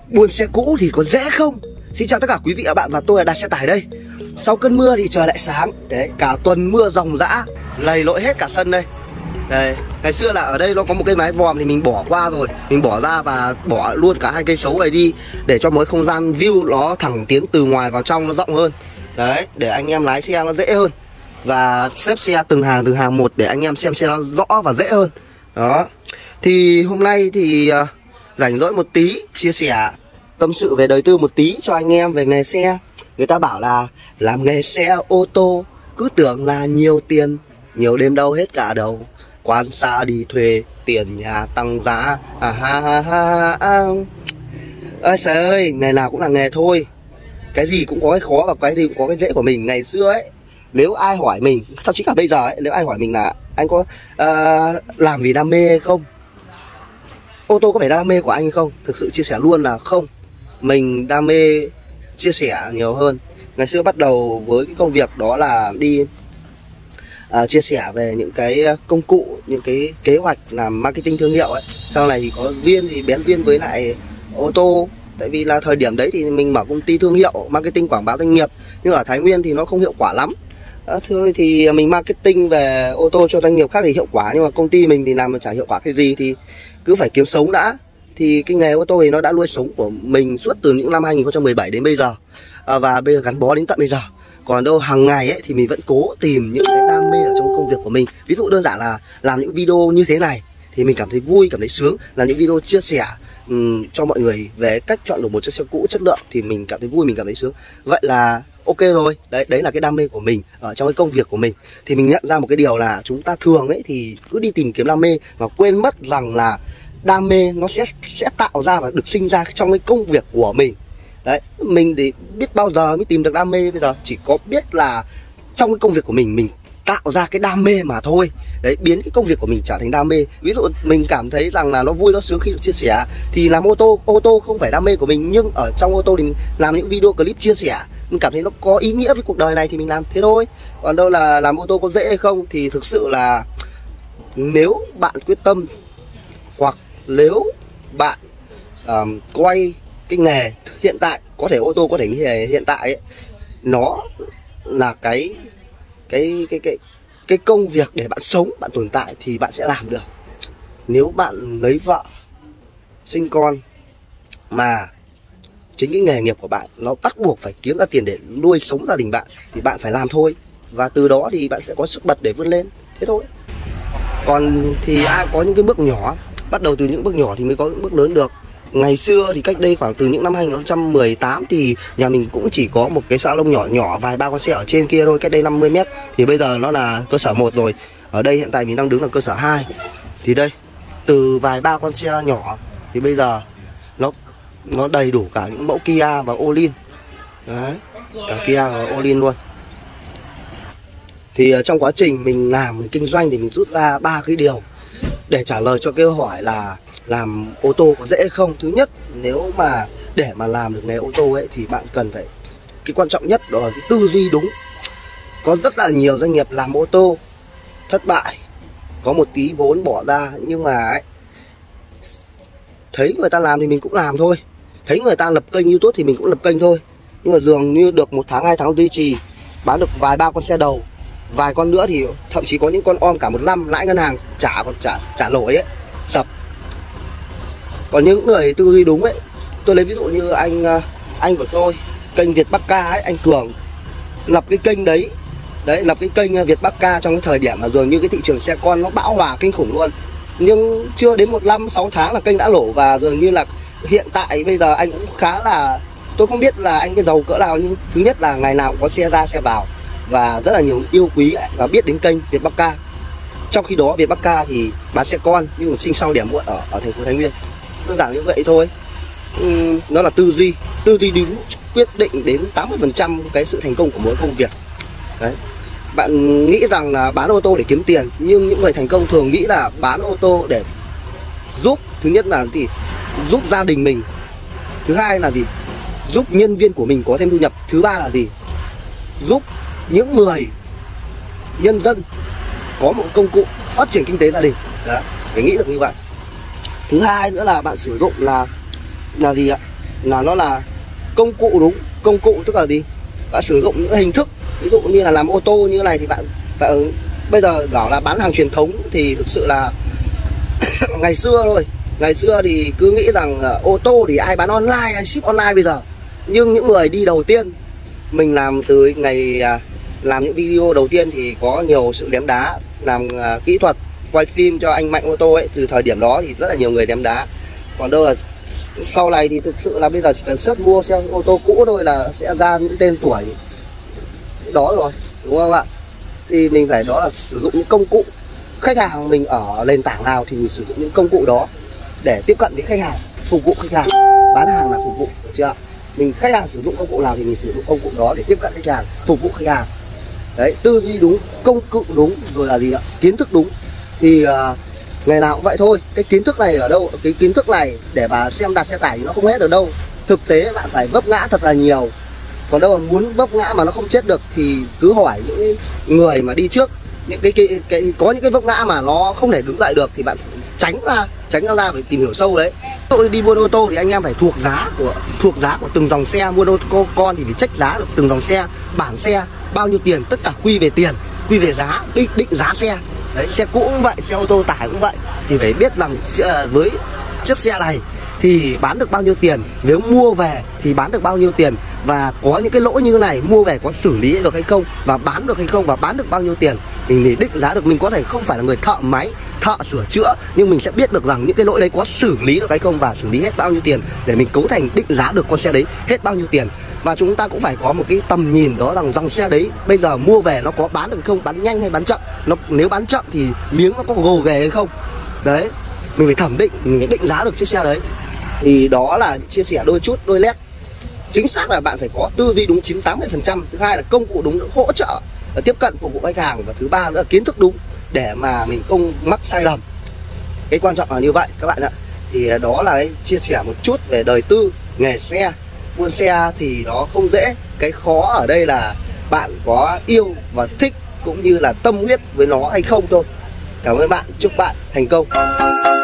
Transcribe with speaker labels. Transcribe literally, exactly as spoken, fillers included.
Speaker 1: Buôn xe cũ thì có dễ không? Xin chào tất cả quý vị và bạn, và tôi là Đạt Xe Tải đây. Sau cơn mưa thì trời lại sáng. Đấy, cả tuần mưa ròng rã, lầy lội hết cả sân đây. Đây, ngày xưa là ở đây nó có một cái mái vòm thì mình bỏ qua rồi, mình bỏ ra và bỏ luôn cả hai cây xấu này đi để cho mỗi không gian view nó thẳng tiến từ ngoài vào trong nó rộng hơn. Đấy, để anh em lái xe nó dễ hơn và xếp xe từng hàng từng hàng một để anh em xem xe nó rõ và dễ hơn. Đó. Thì hôm nay thì uh, rảnh rỗi một tí, chia sẻ tâm sự về đời tư một tí cho anh em về nghề xe. Người ta bảo là làm nghề xe ô tô cứ tưởng là nhiều tiền, nhiều đêm đâu hết cả đầu. Quan xa đi thuê, tiền nhà tăng giá. À ha ha ha ha. Ơi trời ơi, nghề nào cũng là nghề thôi. Cái gì cũng có cái khó và cái gì cũng có cái dễ của mình. Ngày xưa ấy, nếu ai hỏi mình, thậm chí cả bây giờ ấy, nếu ai hỏi mình là anh có uh, làm vì đam mê hay không, ô tô có phải đam mê của anh hay không, thực sự chia sẻ luôn là không. Mình đam mê chia sẻ nhiều hơn. Ngày xưa bắt đầu với cái công việc đó là đi uh, chia sẻ về những cái công cụ, những cái kế hoạch làm marketing thương hiệu ấy. Sau này thì có duyên thì bén duyên với lại ô tô. Tại vì là thời điểm đấy thì mình mở công ty thương hiệu marketing quảng bá doanh nghiệp, nhưng ở Thái Nguyên thì nó không hiệu quả lắm. À, thôi thì mình marketing về ô tô cho doanh nghiệp khác thì hiệu quả, nhưng mà công ty mình thì làm mà chả hiệu quả cái gì, thì cứ phải kiếm sống đã. Thì cái nghề ô tô thì nó đã nuôi sống của mình suốt từ những năm hai nghìn không trăm mười bảy đến bây giờ, à, và bây giờ gắn bó đến tận bây giờ. Còn đâu hàng ngày ấy thì mình vẫn cố tìm những cái đam mê ở trong công việc của mình. Ví dụ đơn giản là làm những video như thế này thì mình cảm thấy vui, cảm thấy sướng. Làm những video chia sẻ um, cho mọi người về cách chọn được một chiếc xe cũ chất lượng thì mình cảm thấy vui, mình cảm thấy sướng. Vậy là ok rồi. Đấy, đấy là cái đam mê của mình ở trong cái công việc của mình. Thì mình nhận ra một cái điều là chúng ta thường ấy thì cứ đi tìm kiếm đam mê và quên mất rằng là đam mê nó sẽ sẽ tạo ra và được sinh ra trong cái công việc của mình. Đấy, mình thì biết bao giờ mới tìm được đam mê, bây giờ chỉ có biết là trong cái công việc của mình mình tạo ra cái đam mê mà thôi. Đấy, biến cái công việc của mình trở thành đam mê. Ví dụ mình cảm thấy rằng là nó vui, nó sướng khi được chia sẻ thì làm ô tô, ô tô không phải đam mê của mình, nhưng ở trong ô tô thì mình làm những video clip chia sẻ, mình cảm thấy nó có ý nghĩa với cuộc đời này thì mình làm thế thôi. Còn đâu là làm ô tô có dễ hay không thì thực sự là nếu bạn quyết tâm, hoặc nếu bạn um, quay cái nghề hiện tại, có thể ô tô, có thể nghề hiện tại ấy, nó là cái cái cái cái cái công việc để bạn sống, bạn tồn tại thì bạn sẽ làm được. Nếu bạn lấy vợ, sinh con mà chính cái nghề nghiệp của bạn nó bắt buộc phải kiếm ra tiền để nuôi sống gia đình bạn thì bạn phải làm thôi, và từ đó thì bạn sẽ có sức bật để vươn lên, thế thôi. Còn thì ai có những cái bước nhỏ, bắt đầu từ những bước nhỏ thì mới có những bước lớn được. Ngày xưa thì cách đây khoảng từ những năm hai nghìn không trăm mười tám thì nhà mình cũng chỉ có một cái salon nhỏ nhỏ, vài ba con xe ở trên kia thôi, cách đây năm mươi mét. Thì bây giờ nó là cơ sở một rồi. Ở đây hiện tại mình đang đứng là cơ sở hai. Thì đây, từ vài ba con xe nhỏ thì bây giờ nó nó đầy đủ cả những mẫu Kia và Olin. Đấy, cả Kia và Olin luôn. Thì trong quá trình mình làm, mình kinh doanh thì mình rút ra ba cái điều để trả lời cho câu hỏi là làm ô tô có dễ không. Thứ nhất, nếu mà để mà làm được nghề ô tô ấy thì bạn cần phải, cái quan trọng nhất đó là cái tư duy đúng. Có rất là nhiều doanh nghiệp làm ô tô thất bại, có một tí vốn bỏ ra, nhưng mà ấy, thấy người ta làm thì mình cũng làm thôi, thấy người ta lập kênh YouTube thì mình cũng lập kênh thôi, nhưng mà dường như được một tháng hai tháng duy trì, bán được vài ba con xe đầu, vài con nữa thì thậm chí có những con om cả một năm, lãi ngân hàng trả còn trả trả nổi ấy, sập. Còn những người tư duy đúng ấy, tôi lấy ví dụ như anh anh của tôi, kênh Việt Bắc Ca ấy, anh Cường lập cái kênh đấy, đấy lập cái kênh Việt Bắc Ca trong cái thời điểm mà dường như cái thị trường xe con nó bão hòa kinh khủng luôn, nhưng chưa đến một năm sáu tháng là kênh đã nổ, và dường như là hiện tại bây giờ anh cũng khá là, tôi không biết là anh cái giàu cỡ nào, nhưng thứ nhất là ngày nào cũng có xe ra xe vào và rất là nhiều yêu quý và biết đến kênh Việt Bắc Ca. Trong khi đó Việt Bắc Ca thì bán xe con nhưng mà sinh sau đẻ muộn ở ở thành phố Thái Nguyên, đơn giản như vậy thôi. Uhm, nó là tư duy, tư duy đúng quyết định đến tám mươi phần trăm cái sự thành công của mỗi công việc. Đấy, bạn nghĩ rằng là bán ô tô để kiếm tiền, nhưng những người thành công thường nghĩ là bán ô tô để giúp, thứ nhất là thì giúp gia đình mình, thứ hai là gì, giúp nhân viên của mình có thêm thu nhập, thứ ba là gì, giúp những người nhân dân có một công cụ phát triển kinh tế gia đình. Đấy, phải nghĩ được như vậy. Thứ hai nữa là bạn sử dụng là là gì ạ? là nó là công cụ đúng. Công cụ tức là gì? Bạn sử dụng những hình thức, ví dụ như là làm ô tô như thế này thì bạn, bạn bây giờ bảo là bán hàng truyền thống thì thực sự là ngày xưa thôi. Ngày xưa thì cứ nghĩ rằng uh, ô tô thì ai bán online, ai ship online bây giờ. Nhưng những người đi đầu tiên, mình làm từ ngày uh, làm những video đầu tiên thì có nhiều sự ném đá. Làm uh, kỹ thuật, quay phim cho anh Mạnh ô tô ấy, từ thời điểm đó thì rất là nhiều người ném đá. Còn đâu là sau này thì thực sự là bây giờ chỉ cần search mua xe ô tô cũ thôi là sẽ ra những tên tuổi đó rồi, đúng không ạ? Thì mình phải đó là sử dụng những công cụ. Khách hàng mình ở nền tảng nào thì mình sử dụng những công cụ đó để tiếp cận đến khách hàng, phục vụ khách hàng. Bán hàng là phục vụ, được chưa? Mình khách hàng sử dụng công cụ nào thì mình sử dụng công cụ đó để tiếp cận khách hàng, phục vụ khách hàng. Đấy, tư duy đúng, công cụ đúng, rồi là gì ạ? Kiến thức đúng. Thì uh, ngày nào cũng vậy thôi. Cái kiến thức này ở đâu? Cái kiến thức này để mà xem đặt xe tải thì nó không hết ở đâu. Thực tế bạn phải vấp ngã thật là nhiều. Còn đâu mà muốn vấp ngã mà nó không chết được thì cứ hỏi những người mà đi trước. Những cái, cái, cái có những cái vấp ngã mà nó không thể đứng lại được thì bạn tránh ra, tránh ra ra phải tìm hiểu sâu đấy. Tôi đi mua ô tô thì anh em phải thuộc giá của thuộc giá của từng dòng xe. Mua ô tô con thì phải check giá được từng dòng xe, bản xe bao nhiêu tiền, tất cả quy về tiền, quy về giá, định, định giá xe. Đấy, xe cũ cũng vậy, xe ô tô tải cũng vậy. Thì phải biết rằng với chiếc xe này thì bán được bao nhiêu tiền, nếu mua về thì bán được bao nhiêu tiền, và có những cái lỗi như thế này mua về có xử lý được hay không, và bán được hay không, và bán được bao nhiêu tiền. Mình để định giá được. Mình có thể không phải là người thợ máy, thợ sửa chữa, nhưng mình sẽ biết được rằng những cái lỗi đấy có xử lý được hay không và xử lý hết bao nhiêu tiền, để mình cấu thành định giá được con xe đấy hết bao nhiêu tiền. Và chúng ta cũng phải có một cái tầm nhìn đó rằng dòng xe đấy bây giờ mua về nó có bán được hay không, bán nhanh hay bán chậm. Nó nếu bán chậm thì miếng nó có gồ ghề hay không. Đấy, mình phải thẩm định, mình phải định giá được chiếc xe đấy. Thì đó là chia sẻ đôi chút, đôi lét. Chính xác là bạn phải có tư duy đúng chín mươi tám mươi phần trăm. Thứ hai là công cụ đúng, hỗ trợ tiếp cận phục vụ khách hàng. Và thứ ba nữa là kiến thức đúng để mà mình không mắc sai lầm. Cái quan trọng là như vậy các bạn ạ. Thì đó là cái chia sẻ một chút về đời tư, nghề xe. Buôn xe thì nó không dễ. Cái khó ở đây là bạn có yêu và thích cũng như là tâm huyết với nó hay không thôi. Cảm ơn bạn, chúc bạn thành công.